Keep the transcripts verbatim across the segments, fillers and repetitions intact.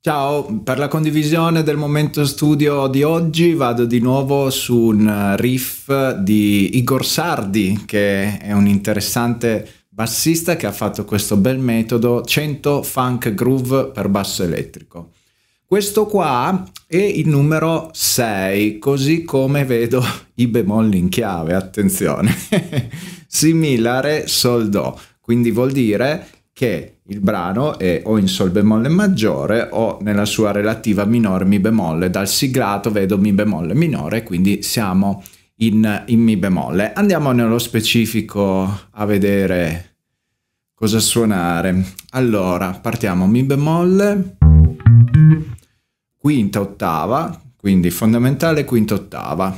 Ciao, per la condivisione del momento studio di oggi vado di nuovo su un riff di Igor Sardi, che è un interessante bassista che ha fatto questo bel metodo cento Funk Groove per basso elettrico. Questo qua è il numero sei, così come vedo i bemolli in chiave, attenzione, Si, Mi, La, Re, Sol, Do, quindi vuol dire che il brano è o in Sol bemolle maggiore o nella sua relativa minore Mi bemolle. Dal siglato vedo Mi bemolle minore, quindi siamo in, in Mi bemolle. Andiamo nello specifico a vedere cosa suonare. Allora, partiamo Mi bemolle, quinta ottava, quindi fondamentale quinta ottava.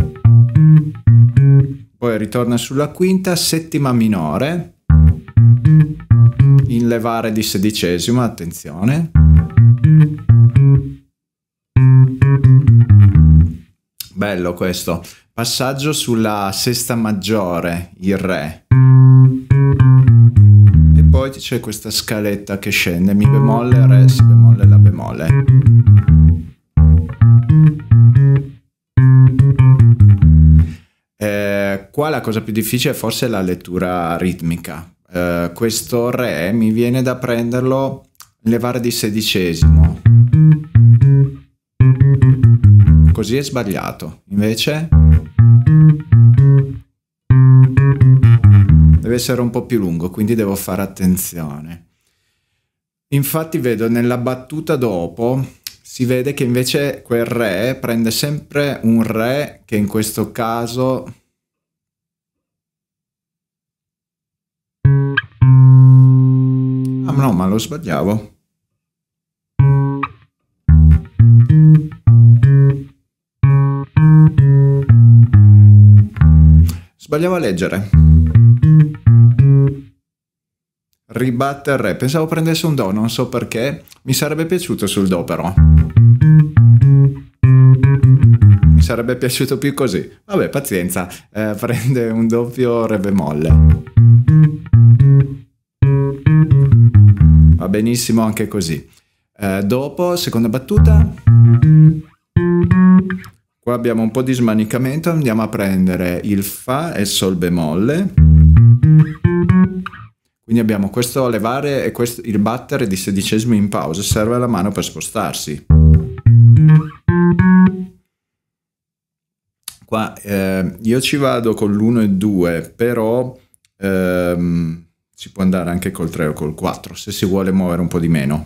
Poi ritorna sulla quinta, settima minore, in levare di sedicesimo, attenzione. Bello questo. Passaggio sulla sesta maggiore, il Re. E poi c'è questa scaletta che scende, Mi bemolle, Re, Si bemolle, La bemolle. Eh, qua la cosa più difficile forse è la lettura ritmica. Uh, questo Re mi viene da prenderlo in levare di sedicesimo, così è sbagliato, invece deve essere un po' più lungo, quindi devo fare attenzione. Infatti vedo nella battuta dopo, si vede che invece quel Re prende sempre un Re che in questo caso no, ma lo sbagliavo. Sbagliavo a leggere. Ribatte il Re. Pensavo prendesse un Do, non so perché. Mi sarebbe piaciuto sul Do però. Mi sarebbe piaciuto più così. Vabbè, pazienza. Eh, prende un doppio Re bemolle. Va benissimo anche così. Eh, dopo, seconda battuta. Qua abbiamo un po' di smanicamento. Andiamo a prendere il Fa e il Sol bemolle. Quindi abbiamo questo levare e questo, il battere di sedicesimi in pausa. Serve la mano per spostarsi. Qua eh, io ci vado con l'uno e due, però ehm, si può andare anche col tre o col quattro se si vuole muovere un po' di meno.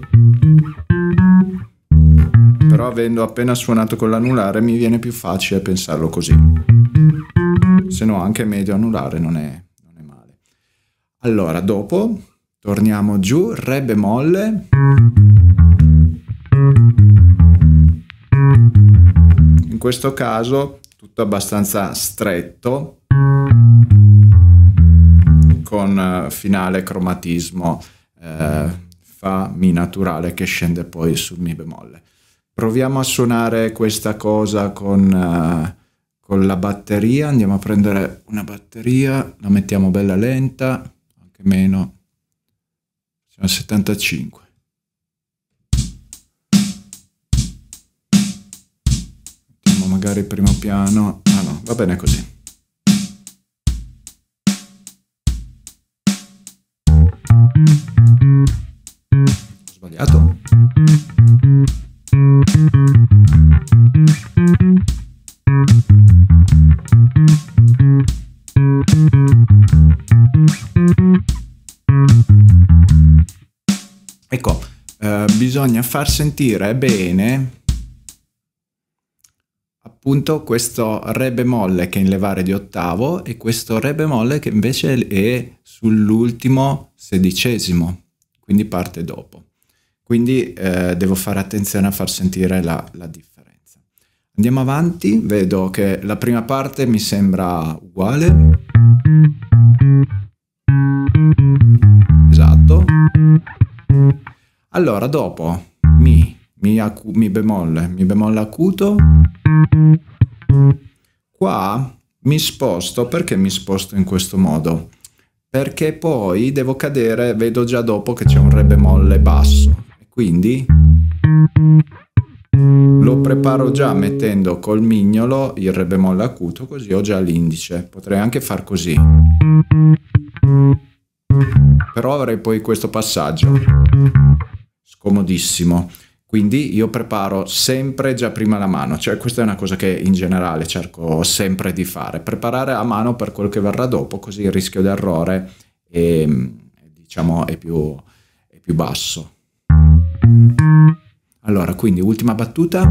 Però avendo appena suonato con l'anulare mi viene più facile pensarlo così. Se no anche medio anulare non è, non è male. Allora dopo torniamo giù, Re bemolle. In questo caso tutto abbastanza stretto, con finale cromatismo eh, Fa Mi naturale che scende poi sul Mi bemolle. Proviamo a suonare questa cosa con, uh, con la batteria. Andiamo a prendere una batteria, la mettiamo bella lenta, anche meno, siamo a settantacinque. Mettiamo magari il primo piano, ah no, va bene così. Ho sbagliato. Ecco, eh, bisogna far sentire bene appunto questo Re bemolle che è in levare di ottavo e questo Re bemolle che invece è sull'ultimo sedicesimo, quindi parte dopo. Quindi eh, devo fare attenzione a far sentire la, la differenza. Andiamo avanti, vedo che la prima parte mi sembra uguale. Esatto. Allora dopo Mi, Mi, acu, mi bemolle, Mi bemolle acuto. Qua mi sposto, perché mi sposto in questo modo? Perché poi devo cadere, vedo già dopo che c'è un Re bemolle basso. Quindi Lo preparo già mettendo col mignolo il re bemolle acuto, così ho già l'indice. Potrei anche far così, però avrei poi questo passaggio scomodissimo. Quindi io preparo sempre già prima la mano, cioè questa è una cosa che in generale cerco sempre di fare, preparare a mano per quel che verrà dopo, così il rischio d'errore è, diciamo, è più, è più basso. Allora, quindi ultima battuta.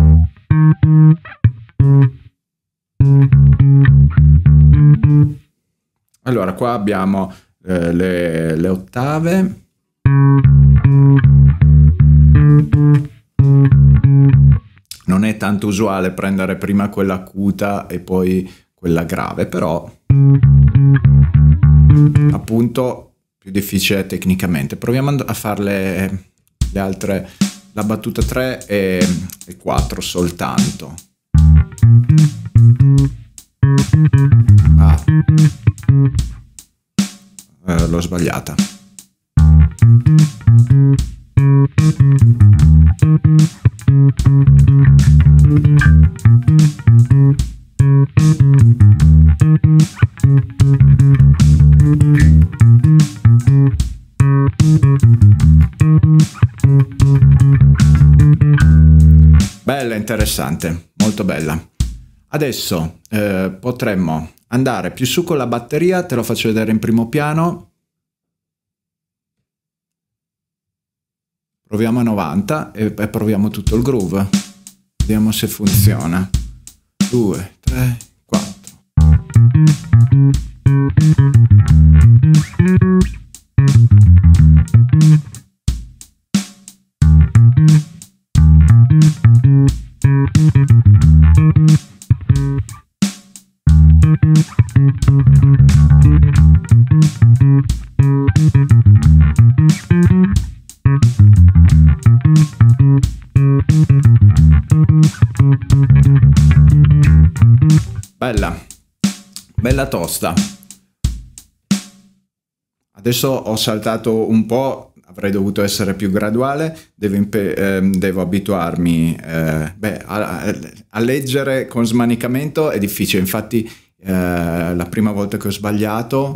Allora, qua abbiamo eh, le, le ottave. Non è tanto usuale prendere prima quella acuta e poi quella grave, però appunto più difficile tecnicamente. Proviamo a farle le altre, la battuta tre e, e quattro soltanto. Ah, eh, l'ho sbagliata. Bella, interessante, molto bella. Adesso eh, potremmo andare più su con la batteria, te lo faccio vedere in primo piano. Proviamo a novanta e, e proviamo tutto il groove. Vediamo se funziona. due, tre, quattro. Bella, bella tosta. Adesso ho saltato un po', avrei dovuto essere più graduale, devo, eh, devo abituarmi eh, beh, a, a leggere con smanicamento, è difficile, infatti eh, la prima volta che ho sbagliato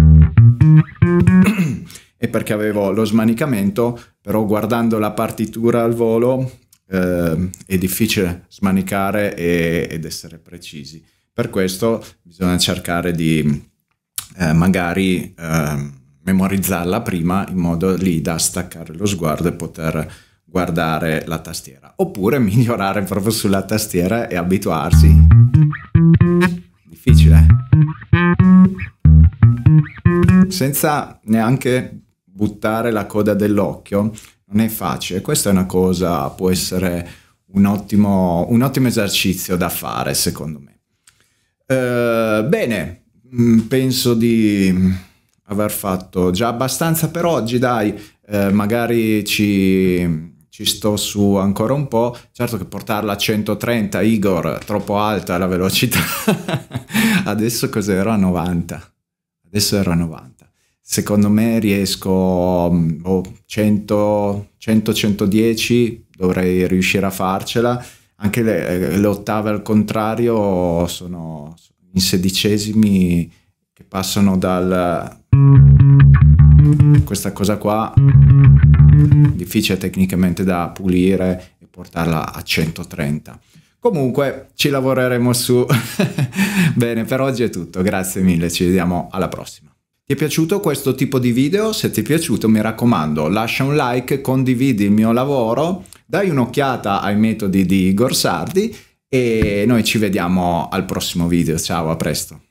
è perché avevo lo smanicamento, però guardando la partitura al volo eh, è difficile smanicare e, ed essere precisi. Per questo bisogna cercare di eh, magari eh, memorizzarla prima in modo lì da staccare lo sguardo e poter guardare la tastiera. Oppure migliorare proprio sulla tastiera e abituarsi. Difficile. Senza neanche buttare la coda dell'occhio non è facile. Questa è una cosa, può essere un ottimo, un ottimo esercizio da fare, secondo me. Uh, bene, penso di aver fatto già abbastanza per oggi, dai, uh, magari ci, ci sto su ancora un po'. Certo che portarla a centotrenta, Igor, troppo alta la velocità. Adesso cos'ero? A novanta. Adesso ero a novanta. Secondo me riesco oh, cento, cento, centodieci, dovrei riuscire a farcela. Anche le, le ottave al contrario sono in sedicesimi che passano dal... Questa cosa qua difficile tecnicamente da pulire e portarla a centotrenta. Comunque ci lavoreremo su. Bene, per oggi è tutto. Grazie mille, ci vediamo alla prossima. Ti è piaciuto questo tipo di video? Se ti è piaciuto, mi raccomando, lascia un like, condividi il mio lavoro, dai un'occhiata ai metodi di Igor Sardi e noi ci vediamo al prossimo video. Ciao, a presto.